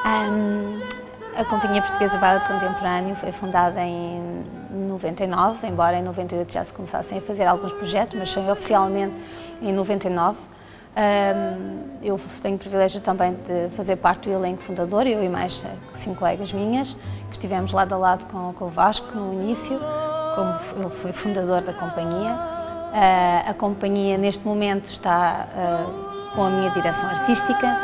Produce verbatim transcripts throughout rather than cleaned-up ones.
Um, a Companhia Portuguesa de Ballet Contemporâneo foi fundada em noventa e nove, embora em noventa e oito já se começassem a fazer alguns projetos, mas foi oficialmente em noventa e nove. Um, eu tenho o privilégio também de fazer parte do elenco fundador, eu e mais cinco colegas minhas, que estivemos lado a lado com, com o Vasco no início, como ele foi fundador da companhia. Uh, a companhia neste momento está uh, com a minha direção artística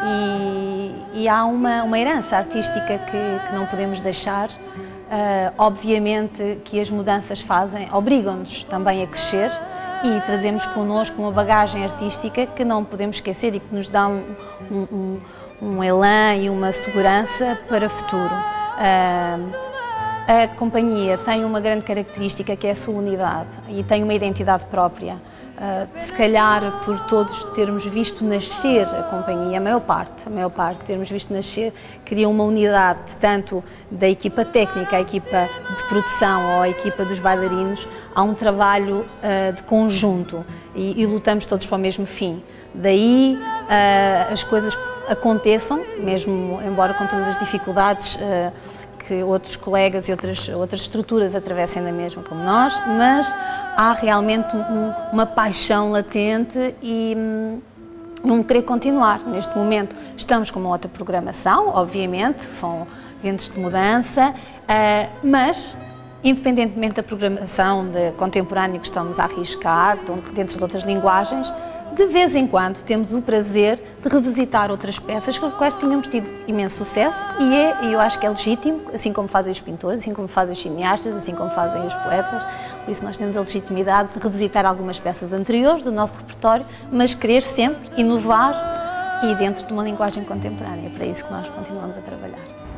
e, e há uma, uma herança artística que, que não podemos deixar. Uh, obviamente que as mudanças fazem, obrigam-nos também a crescer e trazemos connosco uma bagagem artística que não podemos esquecer e que nos dá um, um, um, um elan e uma segurança para o futuro. Uh, a companhia tem uma grande característica que é a sua unidade e tem uma identidade própria. Uh, se calhar por todos termos visto nascer a companhia, a maior parte, a maior parte termos visto nascer, cria uma unidade tanto da equipa técnica, a equipa de produção ou a equipa dos bailarinos, há um trabalho uh, de conjunto e, e lutamos todos para o mesmo fim. Daí uh, as coisas aconteçam, mesmo embora com todas as dificuldades uh, que outros colegas e outras, outras estruturas atravessem da mesma como nós, mas há realmente um, uma paixão latente e um, um querer continuar. Neste momento estamos com uma outra programação, obviamente, são ventos de mudança, uh, mas independentemente da programação de contemporâneo que estamos a arriscar, dentro de outras linguagens, de vez em quando temos o prazer de revisitar outras peças com as quais tínhamos tido imenso sucesso e é, eu acho que é legítimo, assim como fazem os pintores, assim como fazem os cineastas, assim como fazem os poetas, por isso nós temos a legitimidade de revisitar algumas peças anteriores do nosso repertório, mas querer sempre inovar e dentro de uma linguagem contemporânea, é para isso que nós continuamos a trabalhar.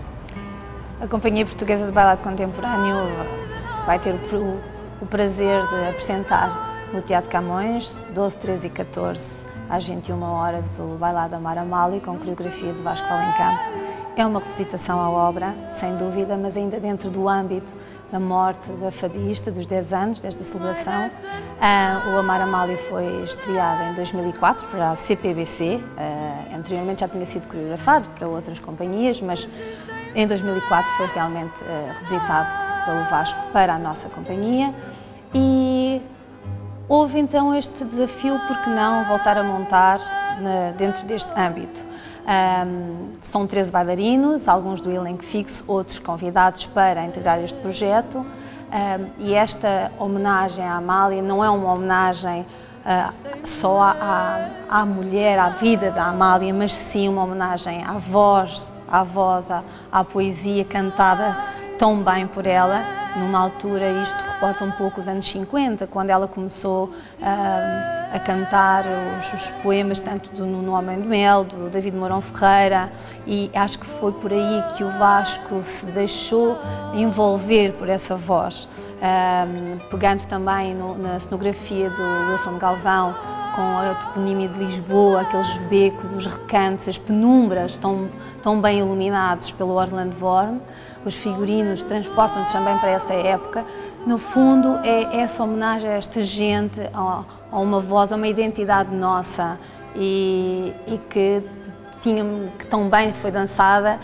A Companhia Portuguesa de Ballet Contemporâneo vai ter o, o prazer de apresentar no Teatro Camões, doze, treze e catorze, às vinte e uma horas, o Bailado Amar Amália, com coreografia de Vasco Valencampo. É uma revisitação à obra, sem dúvida, mas ainda dentro do âmbito da morte da fadista, dos dez anos desta celebração. Uh, o Amar Amália foi estreado em dois mil e quatro para a C P B C, uh, anteriormente já tinha sido coreografado para outras companhias, mas em dois mil e quatro foi realmente uh, revisitado pelo Vasco para a nossa companhia. E houve então este desafio, por que não voltar a montar na, dentro deste âmbito. Um, são treze bailarinos, alguns do elenco fixo, outros convidados para integrar este projeto. Um, e esta homenagem à Amália não é uma homenagem uh, só à, à, à mulher, à vida da Amália, mas sim uma homenagem à voz, à voz, à, à poesia cantada tão bem por ela. Numa altura, isto reporta um pouco os anos cinquenta, quando ela começou uh, a cantar os, os poemas tanto do Nuno Homem de Mel, do David Mourão Ferreira, e acho que foi por aí que o Vasco se deixou envolver por essa voz, uh, pegando também no, na cenografia do Wilson Galvão, com a toponímia de Lisboa, aqueles becos, os recantos, as penumbras tão, tão bem iluminados pelo Orlando Vorm. Os figurinos transportam-nos também para essa época. No fundo, é essa homenagem a esta gente, a, a uma voz, a uma identidade nossa e, e que, tinha, que tão bem foi dançada,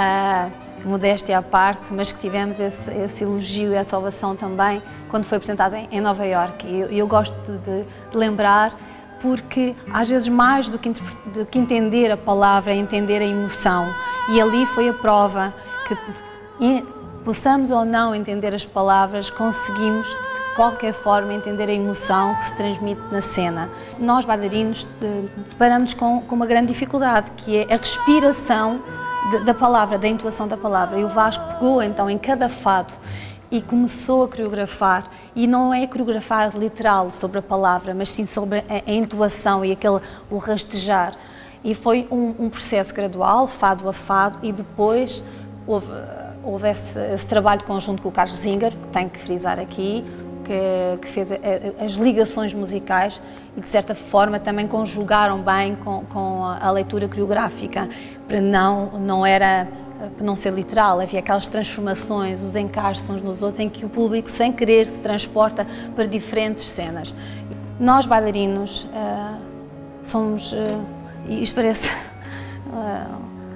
uh, modéstia à parte, mas que tivemos esse, esse elogio e essa ovação também quando foi apresentada em, em Nova Iorque. E eu, eu gosto de, de lembrar, porque às vezes mais do que, do que entender a palavra é entender a emoção. E ali foi a prova que, e possamos ou não entender as palavras, conseguimos de qualquer forma entender a emoção que se transmite na cena. Nós, bailarinos, deparamos com, com uma grande dificuldade, que é a respiração de, da palavra, da entoação da palavra. E o Vasco pegou então em cada fado e começou a coreografar, e não é coreografar literal sobre a palavra, mas sim sobre a, a entoação e aquele, o rastejar. E foi um, um processo gradual, fado a fado, e depois houve, houve esse, esse trabalho conjunto com o Carlos Zinger, que tenho que frisar aqui, que, que fez a, a, as ligações musicais e, de certa forma, também conjugaram bem com, com a, a leitura coreográfica, para não, não era... para não ser literal, havia aquelas transformações, os encaixes uns nos outros, em que o público, sem querer, se transporta para diferentes cenas. Nós, bailarinos, uh, somos, uh, isto parece uh,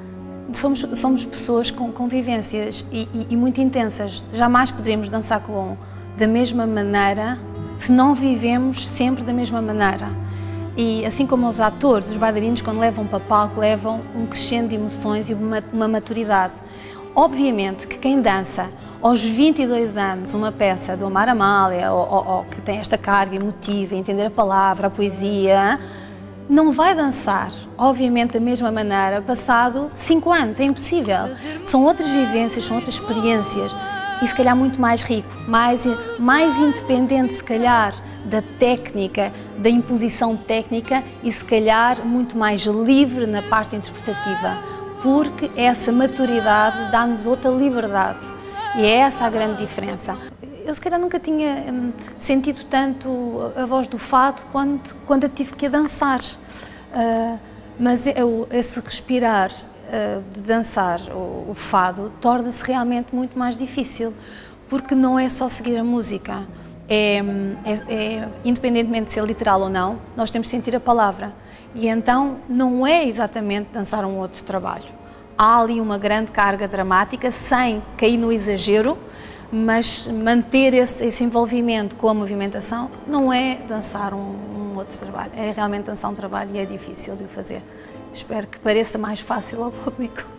somos, somos pessoas com, com vivências e, e, e muito intensas. Jamais poderíamos dançar com, da mesma maneira se não vivemos sempre da mesma maneira. E assim como os atores, os bailarinos, quando levam para palco, levam um crescendo de emoções e uma, uma maturidade. Obviamente que quem dança aos vinte e dois anos uma peça do Omar Amália, ou, ou, ou que tem esta carga emotiva, entender a palavra, a poesia, não vai dançar, obviamente, da mesma maneira, passado cinco anos, é impossível. São outras vivências, são outras experiências e se calhar muito mais rico, mais, mais independente se calhar da técnica, da imposição técnica e se calhar muito mais livre na parte interpretativa, porque essa maturidade dá-nos outra liberdade e é essa a grande diferença. Eu se calhar nunca tinha hum, sentido tanto a voz do fado quando, quando eu tive que dançar, uh, mas eu, esse respirar uh, de dançar o, o fado torna-se realmente muito mais difícil, porque não é só seguir a música. É, é, é, independentemente de ser literal ou não, nós temos de sentir a palavra. E então não é exatamente dançar um outro trabalho. Há ali uma grande carga dramática, sem cair no exagero, mas manter esse, esse envolvimento com a movimentação não é dançar um, um outro trabalho. É realmente dançar um trabalho e é difícil de o fazer. Espero que pareça mais fácil ao público.